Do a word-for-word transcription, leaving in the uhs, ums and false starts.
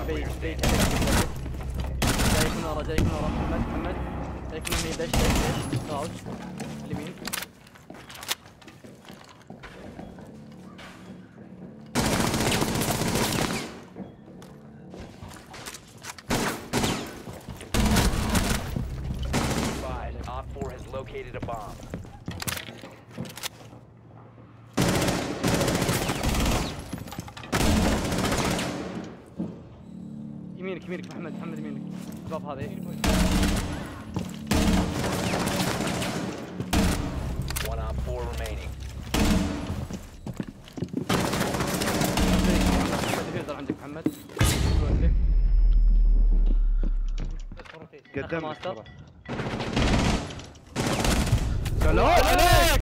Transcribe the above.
بعيد بعيد جايك من ورا جايك من ورا محمد محمد جايك من يمين ليش ليش ليش كراوش اليمين Op four has located a bomb. يمينك يمينك محمد محمد يمينك الباب هذا One op four remaining. الديفيوزر عندك محمد قدامك ماستر ترى. سلام عليك.